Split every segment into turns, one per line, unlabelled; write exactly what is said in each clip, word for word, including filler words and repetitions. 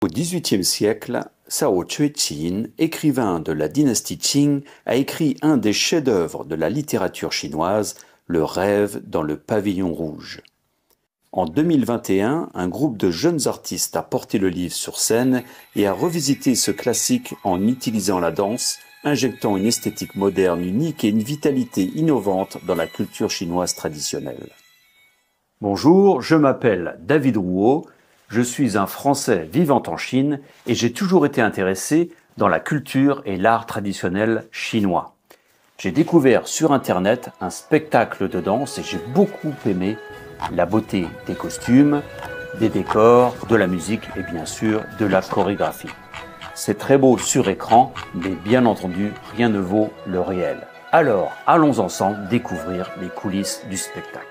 Au dix-huitième siècle, Cao Cueqin, écrivain de la dynastie Qing, a écrit un des chefs-d'œuvre de la littérature chinoise, Le rêve dans le pavillon rouge. En deux mille vingt et un, un groupe de jeunes artistes a porté le livre sur scène et a revisité ce classique en utilisant la danse, injectant une esthétique moderne unique et une vitalité innovante dans la culture chinoise traditionnelle. Bonjour, je m'appelle David Rouault, je suis un Français vivant en Chine et j'ai toujours été intéressé dans la culture et l'art traditionnel chinois. J'ai découvert sur Internet un spectacle de danse et j'ai beaucoup aimé la beauté des costumes, des décors, de la musique et bien sûr de la chorégraphie. C'est très beau sur écran, mais bien entendu, rien ne vaut le réel. Alors, allons ensemble découvrir les coulisses du spectacle.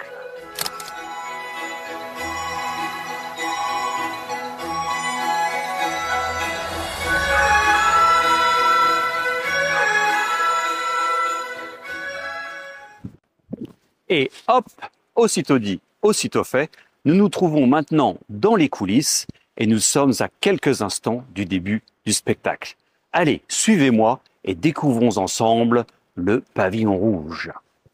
Et hop, aussitôt dit, aussitôt fait, nous nous trouvons maintenant dans les coulisses et nous sommes à quelques instants du début du spectacle. Allez, suivez-moi et découvrons ensemble le pavillon rouge.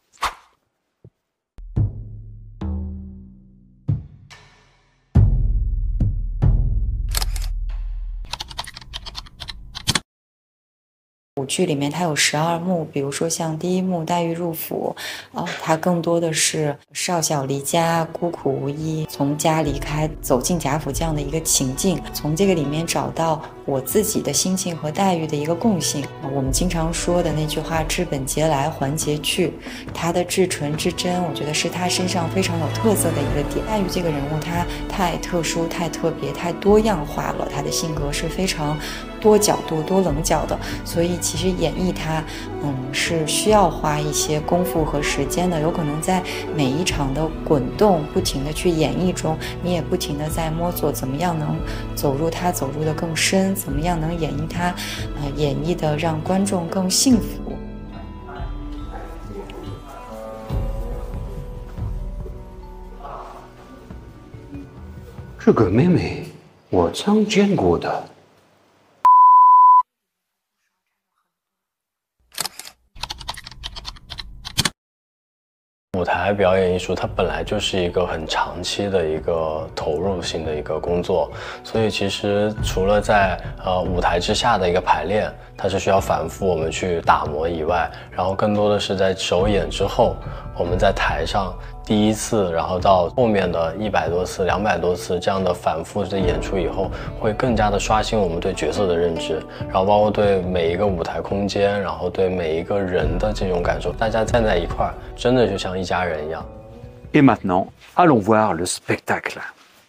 舞剧里面它有十二幕，比如说像第一幕黛玉入府，呃，它更多的是少小离家、孤苦无依，从家离开走进贾府这样的一个情境，从这个里面找到我自己的心情和黛玉的一个共性。我们经常说的那句话“知本节来，还节去”，它的至纯至真，我觉得是他身上非常有特色的一个点。黛玉这个人物，她太特殊、太特别、太多样化了，她的性格是非常 多角度、多棱角的，所以其实演绎它，嗯，是需要花一些功夫和时间的。有可能在每一场的滚动、不停的去演绎中，你也不停的在摸索怎么样能走入它，走入的更深，怎么样能演绎它，呃，演绎的让观众更幸福。
这个妹妹，我曾见过的。
舞台表演艺术，它本来就是一个很长期的一个投入性的一个工作，所以其实除了在呃舞台之下的一个排练，它是需要反复我们去打磨以外，然后更多的是在首演之后，我们在台上第一次，然后到后面的一百多次、两百多次这样的反复的演出以后，会更加的刷新我们对角色的认知，然后包括对每一个舞台空间，然后对每一个人的这种感受，大家站在一块儿，真的就像一家人一样。
Et maintenant, allons voir le spectacle.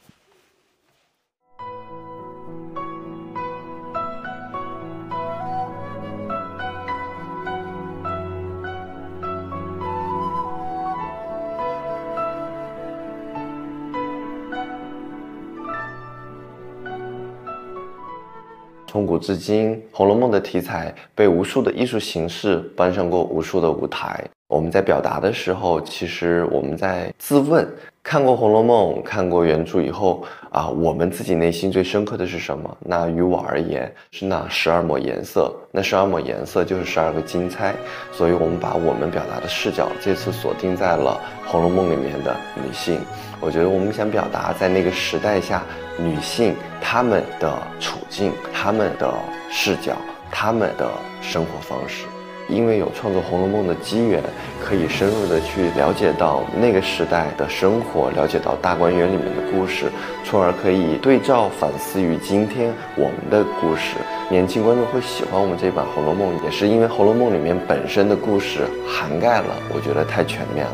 « 从古至今，《红楼梦》的题材被无数的艺术形式搬上过无数的舞台。我们在表达的时候，其实我们在自问：看过《红楼梦》，看过原著以后啊，我们自己内心最深刻的是什么？那于我而言，是那十二抹颜色。那十二抹颜色就是十二个金钗。所以，我们把我们表达的视角这次锁定在了《红楼梦》里面的女性。我觉得我们想表达，在那个时代下，女性她们的处境、她们的视角、她们的生活方式。 因为有创作《红楼梦》的机缘，可以深入的去了解到那个时代的生活，了解到大观园里面的故事，从而可以对照反思于今天我们的故事。年轻观众会喜欢我们这版《红楼梦》，也是因为《红楼梦》里面本身的故事涵盖了，我觉得太全面了。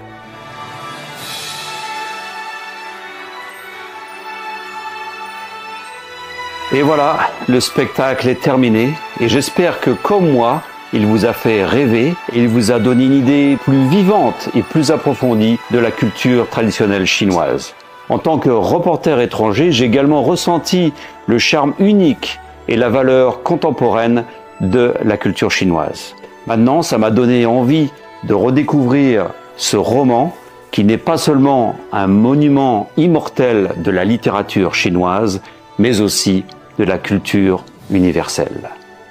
Et voilà, le spectacle est terminé et j'espère que comme moi, il vous a fait rêver et il vous a donné une idée plus vivante et plus approfondie de la culture traditionnelle chinoise. En tant que reporter étranger, j'ai également ressenti le charme unique et la valeur contemporaine de la culture chinoise. Maintenant, ça m'a donné envie de redécouvrir ce roman qui n'est pas seulement un monument immortel de la littérature chinoise, mais aussi de la culture universelle.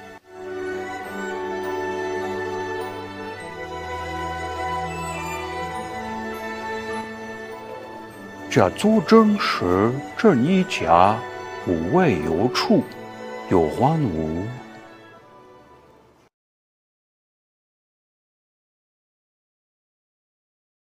这足正是这一家无为有处，有万物